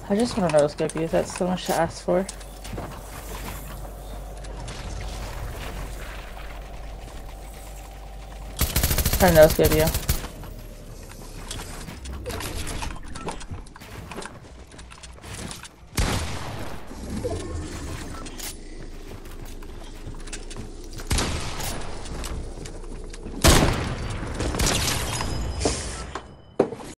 I just want to no-scope you. That's so much to ask for. Try to no-scope you.